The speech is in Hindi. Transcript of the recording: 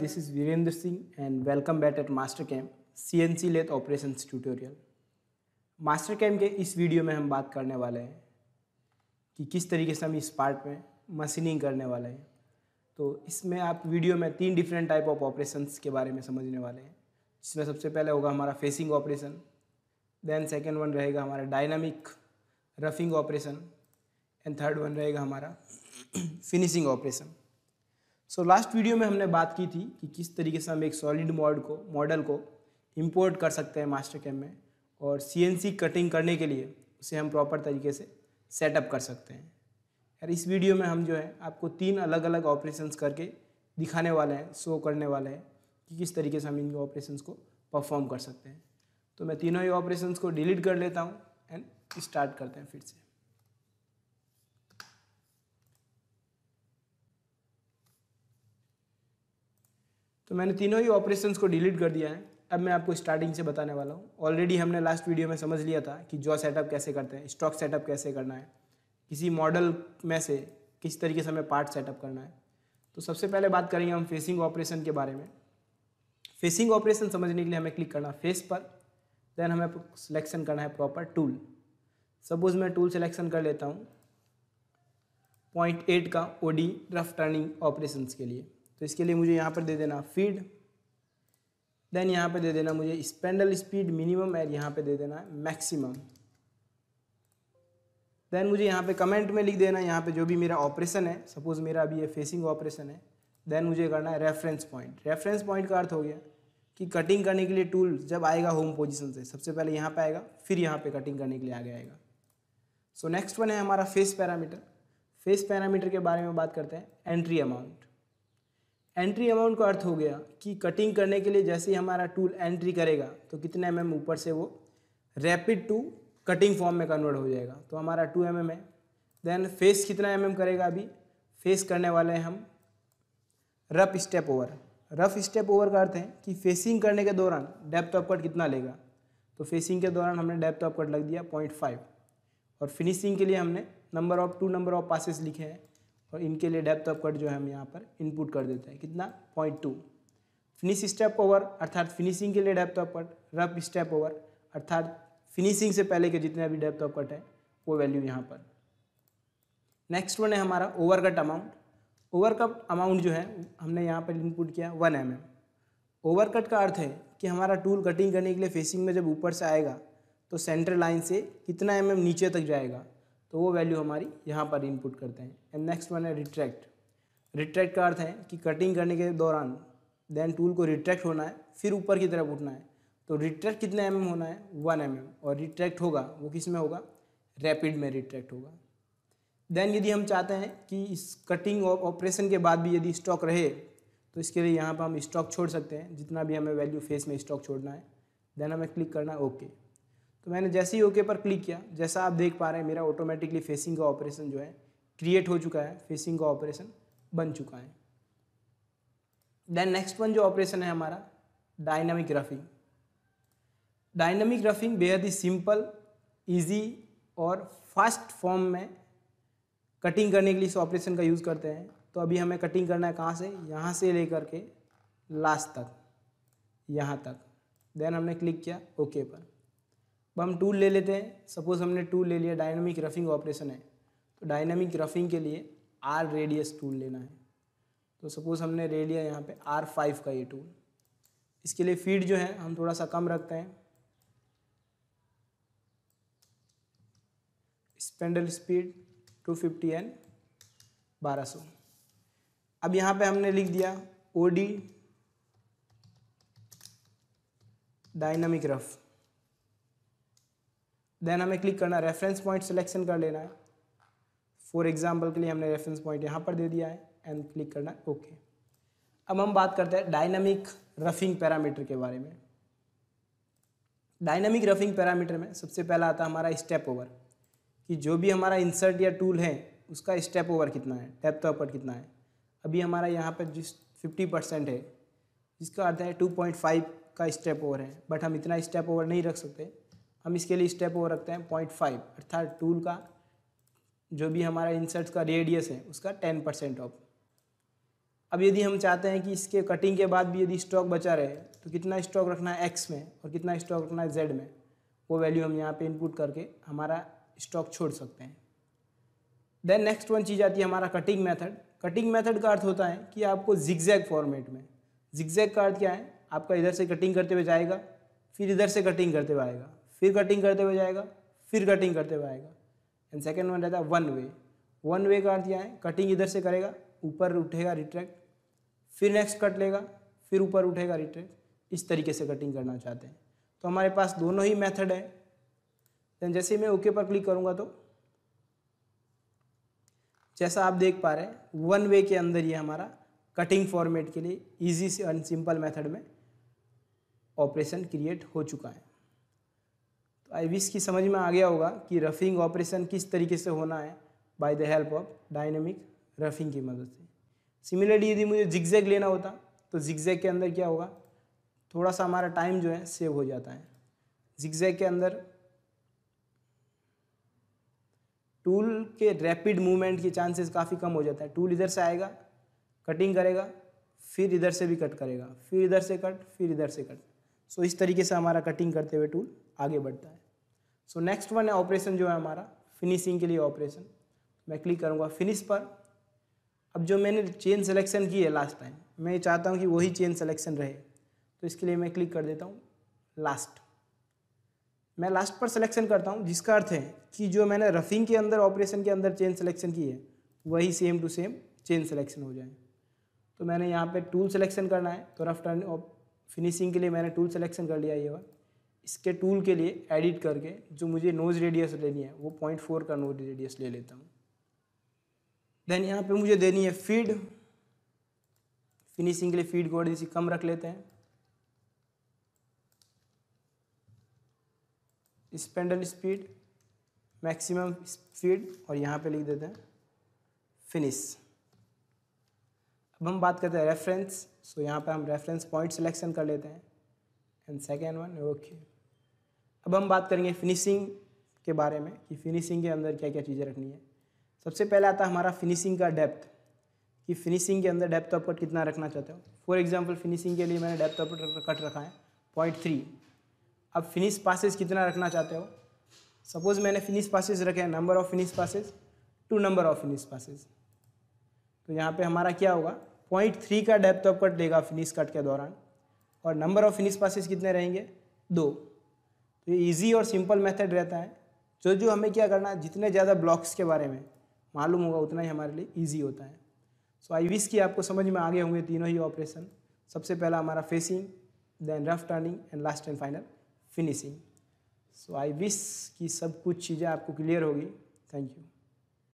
this is Virendra Singh and welcome back at Mastercam CNC Lathe Operations Tutorial। Mastercam के इस वीडियो में हम बात करने वाले हैं कि किस तरीके से हम इस पार्ट में मशीनिंग करने वाले हैं। तो इसमें आप वीडियो में 3 डिफरेंट टाइप ऑफ ऑपरेशंस के बारे में समझने वाले हैं, जिसमें सबसे पहले होगा हमारा facing operation, then second one रहेगा हमारा dynamic roughing operation and third one रहेगा हमारा finishing operation. So last video में हमने बात की थी कि किस तरीके से हम एक सॉलिड मॉडल को इंपोर्ट कर सकते हैं मास्टरकैम में, और सीएनसी कटिंग करने के लिए उसे हम प्रॉपर तरीके से सेटअप कर सकते हैं। और इस वीडियो में हम जो है आपको 3 अलग अलग ऑपरेशंस करके दिखाने वाले हैं, शो करने वाले हैं कि किस तरीके से हम इन ऑपरेशंस को परफॉर्म कर सकते हैं। तो मैं तीनों ही ऑपरेशंस को डिलीट कर लेता हूँ एंड स्टार्ट करते हैं फिर से। तो मैंने तीनों ही ऑपरेशंस को डिलीट कर दिया है। अब मैं आपको स्टार्टिंग से बताने वाला हूँ। ऑलरेडी हमने लास्ट वीडियो में समझ लिया था कि जॉ सेटअप कैसे करते हैं, स्टॉक सेटअप कैसे करना है, किसी मॉडल में से किस तरीके से हमें पार्ट सेटअप करना है। तो सबसे पहले बात करेंगे हम फेसिंग ऑपरेशन के बारे में। फेसिंग ऑपरेशन समझने के लिए हमें क्लिक करना फेस पर, देन हमें सिलेक्शन करना है प्रॉपर टूल। सपोज मैं टूल सिलेक्शन कर लेता हूँ 0.8 का ओडी रफ टर्निंग ऑपरेशंस के लिए। तो इसके लिए मुझे यहाँ पर दे देना फीड, देन यहाँ पे दे देना मुझे स्पेंडल स्पीड मिनिमम और यहाँ पे दे देना मैक्सिमम। देन मुझे यहाँ पे कमेंट में लिख देना यहाँ पे जो भी मेरा ऑपरेशन है, सपोज मेरा अभी ये फेसिंग ऑपरेशन है। देन मुझे करना है रेफरेंस पॉइंट। रेफरेंस पॉइंट का अर्थ हो गया कि कटिंग करने के लिए टूल जब आएगा होम पोजीशन से, सबसे पहले यहाँ पे आएगा, फिर यहाँ पे कटिंग करने के लिए आगे आएगा। सो नेक्स्ट वन है हमारा फेस पैरामीटर। फेस पैरामीटर के बारे में बात करते हैं। Entry amount. एंट्री अमाउंट का अर्थ हो गया कि कटिंग करने के लिए जैसे ही हमारा टूल एंट्री करेगा तो कितने mm ऊपर से वो रैपिड टू कटिंग फॉर्म में कन्वर्ट हो जाएगा। तो हमारा 2 mm है। देन फेस कितना mm करेगा, अभी फेस करने वाले हैं हम rough step over. Rough step over का अर्थ है कि फेसिंग करने के दौरान डेप्थ ऑफ कट कितना लेगा। तो फेसिंग के दौरान हमने डेप्थ ऑफ कट लग दिया 0.5, और फिनिशिंग के लिए हमने टू नंबर ऑफ पासेस लिखे हैं, और इनके लिए डेप्थ ऑफ कट जो है हम यहाँ पर इनपुट कर देते हैं कितना 0.2। फिनिश स्टेप ओवर अर्थात फिनिशिंग के लिए depth of cut, rough step over अर्थात फिनिशिंग से पहले के जितने भी डेप्थ ऑफ कट है वो वैल्यू यहाँ पर। नेक्स्ट वन है हमारा ओवरकट अमाउंट। ओवरकट अमाउंट जो है हमने यहाँ पर इनपुट किया 1 mm। ओवरकट का अर्थ है कि हमारा टूल कटिंग करने के लिए फेसिंग में जब ऊपर से आएगा तो सेंटर लाइन से कितना mm नीचे तक जाएगा, तो वो वैल्यू हमारी यहाँ पर इनपुट करते हैं। एंड नेक्स्ट वन है रिट्रैक्ट। रिट्रैक्ट का अर्थ है कि कटिंग करने के दौरान देन टूल को रिट्रैक्ट होना है, फिर ऊपर की तरफ उठना है। तो रिट्रैक्ट कितने mm होना है 1 mm, और रिट्रैक्ट होगा वो किस में होगा, रैपिड में रिट्रैक्ट होगा। देन यदि हम चाहते हैं कि इस कटिंग ऑपरेशन के बाद भी यदि स्टॉक रहे तो इसके लिए यहाँ पर हम स्टॉक छोड़ सकते हैं, जितना भी हमें वैल्यू फेस में स्टॉक छोड़ना है। देन हमें क्लिक करना है ओके। तो मैंने जैसे ही ओके पर क्लिक किया, जैसा आप देख पा रहे हैं मेरा ऑटोमेटिकली फेसिंग का ऑपरेशन जो है क्रिएट हो चुका है, फेसिंग का ऑपरेशन बन चुका है। देन नेक्स्ट वन जो ऑपरेशन है हमारा डायनामिक रफिंग। डायनामिक रफिंग बेहद ही सिंपल, इजी और फास्ट फॉर्म में कटिंग करने के लिए इस ऑपरेशन का यूज़ करते हैं। तो अभी हमें कटिंग करना है कहाँ से, यहाँ से लेकर के लास्ट तक, यहाँ तक। देन हमने क्लिक किया ओके पर। अब हम टूल ले लेते हैं। सपोज हमने टूल ले लिया, डायनामिक रफिंग ऑपरेशन है, तो डायनामिक रफिंग के लिए आर रेडियस टूल लेना है। तो सपोज हमने ले लिया यहाँ पे R5 का ये टूल। इसके लिए फीड जो है हम थोड़ा सा कम रखते हैं, स्पेंडल स्पीड 250 एंड 1200। अब यहाँ पे हमने लिख दिया ओडी डायनामिक रफ। देन हमें क्लिक करना, रेफरेंस पॉइंट सिलेक्शन कर लेना है। फॉर एग्जांपल के लिए हमने रेफरेंस पॉइंट यहाँ पर दे दिया है एंड क्लिक करना है ओके। अब हम बात करते हैं डायनामिक रफिंग पैरामीटर के बारे में। डायनामिक रफिंग पैरामीटर में सबसे पहला आता है हमारा स्टेप ओवर, कि जो भी हमारा इंसर्ट या टूल है उसका स्टेप ओवर कितना है, डेप्थ ऑफ कट कितना है। अभी हमारा यहाँ पर जिस 50% है, जिसका अर्थ है 2.5 का स्टेप ओवर है, बट हम इतना स्टेप ओवर नहीं रख सकते। हम इसके लिए स्टेप ओवर रखते हैं 0.5, अर्थात टूल का जो भी हमारा इंसर्ट का रेडियस है उसका 10% ऑफ। अब यदि हम चाहते हैं कि इसके कटिंग के बाद भी यदि स्टॉक बचा रहे तो कितना स्टॉक रखना है एक्स में और कितना स्टॉक रखना है जेड में, वो वैल्यू हम यहाँ पे इनपुट करके हमारा स्टॉक छोड़ सकते हैं। देन नेक्स्ट वन चीज़ आती है हमारा कटिंग मेथड। कटिंग मेथड का अर्थ होता है कि आपको जिगजैग फॉर्मेट में, जिगजैग का अर्थ क्या है, आपका इधर से कटिंग करते हुए जाएगा, फिर इधर से कटिंग करते हुए आएगा, फिर कटिंग करते हुए जाएगा, फिर कटिंग करते हुए आएगा। एंड सेकेंड वन रहता है वन वे। वन वे का अर्थ क्या है, कटिंग इधर से करेगा, ऊपर उठेगा रिट्रैक्ट, फिर नेक्स्ट कट लेगा, फिर ऊपर उठेगा रिट्रैक्ट। इस तरीके से कटिंग करना चाहते हैं तो हमारे पास दोनों ही मेथड है। देन जैसे मैं ओके पर क्लिक करूँगा तो जैसा आप देख पा रहे हैं वन वे के अंदर ये हमारा कटिंग फॉर्मेट के लिए इजी से एंड सिंपल मेथड में ऑपरेशन क्रिएट हो चुका है। तो आई विश की समझ में आ गया होगा कि रफिंग ऑपरेशन किस तरीके से होना है by the help of dynamic roughing की मदद से। सिमिलरली यदि मुझे जिगजैग लेना होता तो जिगजैग के अंदर क्या होगा, थोड़ा सा हमारा टाइम जो है सेव हो जाता है। जिगजैग के अंदर टूल के रैपिड मूवमेंट के चांसेस काफ़ी कम हो जाता है। टूल इधर से आएगा, कटिंग करेगा, फिर इधर से भी कट करेगा, फिर इधर से कट, फिर इधर से कट। सो इस तरीके से हमारा कटिंग करते हुए टूल आगे बढ़ता है। सो नेक्स्ट वन है ऑपरेशन जो है हमारा फिनिशिंग के लिए ऑपरेशन। मैं क्लिक करूँगा फिनिश पर। अब जो मैंने चेन सिलेक्शन की है लास्ट टाइम, मैं चाहता हूँ कि वही चेन सिलेक्शन रहे, तो इसके लिए मैं क्लिक कर देता हूँ लास्ट। मैं लास्ट पर सिलेक्शन करता हूँ, जिसका अर्थ है कि जो मैंने रफिंग के अंदर ऑपरेशन के अंदर चेन सिलेक्शन की है वही same to same chain selection हो जाए। तो मैंने यहाँ पे टूल सिलेक्शन करना है, तो रफ टर्न और फिनिशिंग के लिए मैंने टूल सिलेक्शन कर लिया। ये वाला इसके टूल के लिए एडिट करके जो मुझे नोज रेडियस लेनी है वो 0.4 का नोज रेडियस ले लेता हूँ। देन यहाँ पे मुझे देनी है फीड। फिनिशिंग के लिए फीड को थोड़ी कम रख लेते हैं। स्पेंडल स्पीड, मैक्सिमम स्पीड, और यहाँ पे लिख देते हैं फिनिश। अब हम बात करते हैं रेफरेंस। सो यहाँ पे हम रेफरेंस पॉइंट सिलेक्शन कर लेते हैं एंड सेकेंड वन ओके। अब हम बात करेंगे फिनिशिंग के बारे में कि फिनिशिंग के अंदर क्या क्या चीज़ें रखनी है। सबसे पहले आता है हमारा फिनिशिंग का डेप्थ, कि फिनिशिंग के अंदर डेप्थ ऑफ कट कितना रखना चाहते हो। फॉर एग्जांपल फिनिशिंग के लिए मैंने डेप्थ ऑफ कट रखा है 0.3। अब फिनिश पासेस कितना रखना चाहते हो। सपोज मैंने फिनिश पासेस रखे हैं number of finish passes two number of finish passes, तो यहाँ पे हमारा क्या होगा 0.3 का डेप्थ ऑफ कट लेगा फिनिश कट के दौरान, और नंबर ऑफ फिनिश पासेस कितने रहेंगे 2। तो ये ईजी और सिंपल मेथड रहता है। जो हमें क्या करना है, जितने ज़्यादा ब्लॉक्स के बारे में मालूम होगा उतना ही हमारे लिए ईजी होता है। सो आई विश कि आपको समझ में आ गए होंगे तीनों ही ऑपरेशन। सबसे पहला हमारा facing, then rough turning and last and final finishing. So I wish कि सब कुछ चीज़ें आपको क्लियर होगी। Thank you.